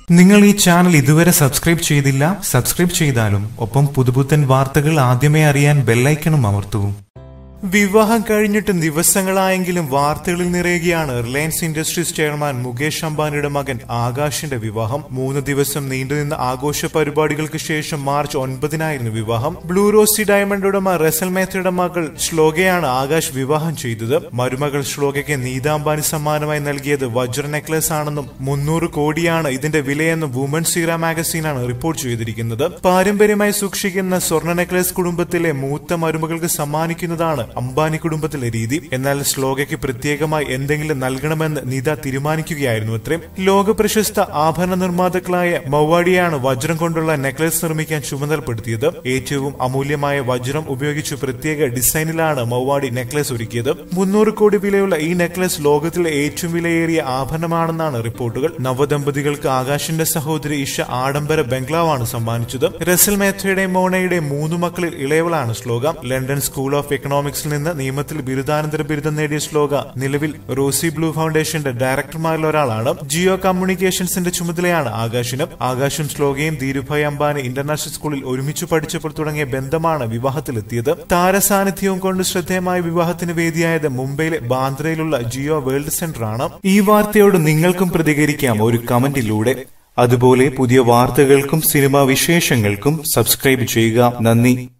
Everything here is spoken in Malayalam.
നിങ്ങൾ ഈ ചാനൽ ഇതുവരെ സബ്സ്ക്രൈബ് ചെയ്തില്ല, സബ്സ്ക്രൈബ് ചെയ്താലും ഒപ്പം പുതുപുത്തൻ വാർത്തകൾ ആദ്യമേ അറിയാൻ ബെല്ലൈക്കണും അമർത്തൂ. വിവാഹം കഴിഞ്ഞിട്ട് ദിവസങ്ങളായെങ്കിലും വാർത്തകളിൽ നിറയുകയാണ് റിലയൻസ് ഇൻഡസ്ട്രീസ് ചെയർമാൻ മുകേഷ് അംബാനിയുടെ മകൻ ആകാശിന്റെ വിവാഹം. 3 ദിവസം നീണ്ടുനിന്ന ആഘോഷ പരിപാടികൾക്ക് ശേഷം മാർച്ച് 9-നായിരുന്നു വിവാഹം. ബ്ലൂ റോസി ഡയമണ്ട് ഉടമ റസൽ മേത്തയുടെ മകൾ ശ്ലോകയാണ് ആകാശ് വിവാഹം ചെയ്തത്. മരുമകൾ ശ്ലോകയ്ക്ക് നീത അംബാനി സമ്മാനമായി നൽകിയത് വജ്ര നെക്ലസ് ആണെന്നും 300 കോടിയാണ് ഇതിന്റെ വിലയെന്നും വുമൻസ് ഇറ മാഗസീനാണ് റിപ്പോർട്ട് ചെയ്തിരിക്കുന്നത്. പാരമ്പര്യമായി സൂക്ഷിക്കുന്ന സ്വർണ്ണ നെക്ലസ് കുടുംബത്തിലെ മൂത്ത മരുമകൾക്ക് സമ്മാനിക്കുന്നതാണ് അംബാനി കുടുംബത്തിലെ രീതി. എന്നാൽ ശ്ലോകയ്ക്ക് പ്രത്യേകമായി എന്തെങ്കിലും നൽകണമെന്ന് നീത തീരുമാനിക്കുകയായിരുന്നു അത്രയും. ലോക പ്രശസ്ത ആഭരണ നിർമ്മാതാക്കളായ മൗവാഡിയാണ് വജ്രം കൊണ്ടുള്ള നെക്ലസ് നിർമ്മിക്കാൻ ചുമതലപ്പെടുത്തിയത്. ഏറ്റവും അമൂല്യമായ വജ്രം ഉപയോഗിച്ച് പ്രത്യേക ഡിസൈനിലാണ് മൗവാഡി നെക്ലസ് ഒരുക്കിയത്. 300 കോടി വിലയുള്ള ഈ നെക്ലസ് ലോകത്തിലെ ഏറ്റവും വിലയേറിയ ആഭരണമാണെന്നാണ് റിപ്പോർട്ടുകൾ. നവദമ്പതികൾക്ക് ആകാശിന്റെ സഹോദരി ഇഷ ആഡംബര ബംഗ്ലാവാണ് സമ്മാനിച്ചത്. റസൽ മേത്തയുടെയും മോണയുടെയും 3 മക്കളിൽ ഇളയവളാണ് ശ്ലോക. ലണ്ടൻ സ്കൂൾ ഓഫ് എക്കണോമിക്സിൽ നിന്ന് നിയമത്തിൽ ബിരുദാനന്തര ബിരുദം നേടിയ ശ്ലോക നിലവിൽ റോസി ബ്ലൂ ഫൗണ്ടേഷന്റെ ഡയറക്ടർമാരിൽ ഒരാളാണ്. ജിയോ കമ്മ്യൂണിക്കേഷൻസിന്റെ ചുമതലയാണ് ആകാശിന്. ആകാശും ശ്ലോകയും ധീരുഭായ് അംബാനി ഇന്റർനാഷണൽ സ്കൂളിൽ ഒരുമിച്ച് പഠിച്ചപ്പോൾ തുടങ്ങിയ ബന്ധമാണ് വിവാഹത്തിലെത്തിയത്. താരസാന്നിധ്യവും കൊണ്ട് ശ്രദ്ധേയമായ വിവാഹത്തിന് വേദിയായത് മുംബൈയിലെ ബാന്ദ്രയിലുള്ള ജിയോ വേൾഡ് സെന്റർ ആണ്. ഈ വാർത്തയോട് നിങ്ങൾക്കും പ്രതികരിക്കാം ഒരു കമന്റിലൂടെ. അതുപോലെ പുതിയ വാർത്തകൾക്കും സിനിമാ വിശേഷങ്ങൾക്കും സബ്സ്ക്രൈബ് ചെയ്യുക. നന്ദി.